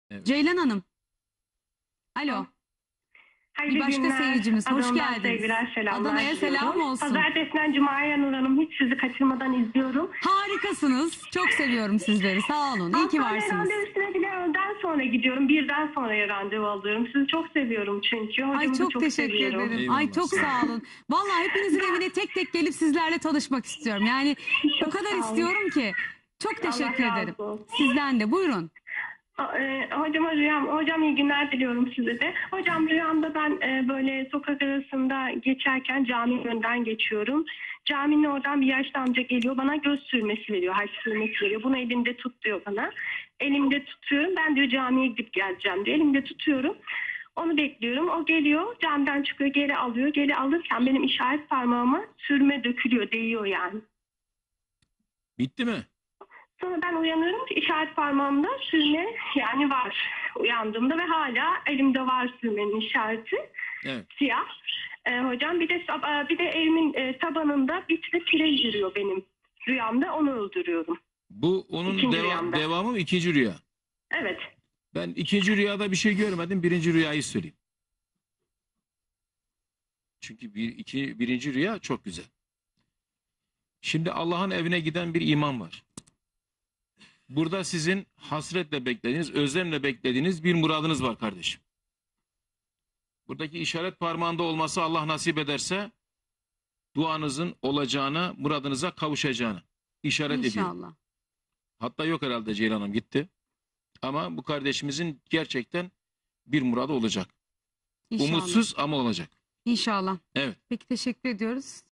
Evet. Ceylan Hanım. Alo. Hayırlı Bir başka günler. seyircimiz. Hoş Adana'dan geldiniz. sevgiler, selamlar Adana'ya selam diliyorum. olsun. Pazartesinden Cuma'ya Nur Hanım, hiç sizi kaçırmadan izliyorum. Harikasınız. Çok seviyorum sizleri. Sağ olun. İyi ki Hastane varsınız. randevusuna bile öğleden sonra gidiyorum. Birden sonraya randevu alıyorum. Sizi çok seviyorum çünkü. Hocamı Ay da çok teşekkür seviyorum. ederim. Eyvallah, Ay çok sağ olun. sağ olun. Vallahi hepinizin evine tek tek gelip sizlerle tanışmak istiyorum. Yani o Çok kadar sağ olun. istiyorum ki. Çok teşekkür Allah razı ederim. olsun. Sizden de. Buyurun. Hocam iyi günler diliyorum size de. Hocam rüyamda ben böyle sokak arasında geçerken cami önünden geçiyorum. Caminin oradan bir yaşlı amca geliyor, bana göz sürmesi veriyor, harç sürmesi veriyor. Bunu elinde tut diyor bana. Elimde tutuyorum, ben diyor camiye gidip geleceğim diyor. Elimde tutuyorum. Onu bekliyorum. O geliyor, camiden çıkıyor, geri alıyor. Geri alırken benim işaret parmağıma sürme dökülüyor, değiyor yani. Bitti mi? Sonra ben uyanıyorum, işaret parmağımda sürme yani var uyandığımda ve hala elimde var sürmenin işareti, Evet. siyah. Hocam bir de evimin tabanında bir pire yürüyor benim rüyamda, onu öldürüyorum. Bu onun İkinci rüyamda. devamı mı, ikinci rüya? Evet. Ben ikinci rüyada bir şey görmedim. Birinci rüyayı söyleyeyim. Çünkü birinci rüya çok güzel. Şimdi Allah'ın evine giden bir imam var. Burada sizin hasretle beklediğiniz, özlemle beklediğiniz bir muradınız var kardeşim. Buradaki işaret parmağında olması, Allah nasip ederse duanızın olacağına, muradınıza kavuşacağını işaret ediyor. İnşallah. Hatta yok herhalde, Ceylan Hanım gitti. Ama bu kardeşimizin gerçekten bir muradı olacak. İnşallah. Umutsuz ama olacak. İnşallah. Evet. Peki teşekkür ediyoruz.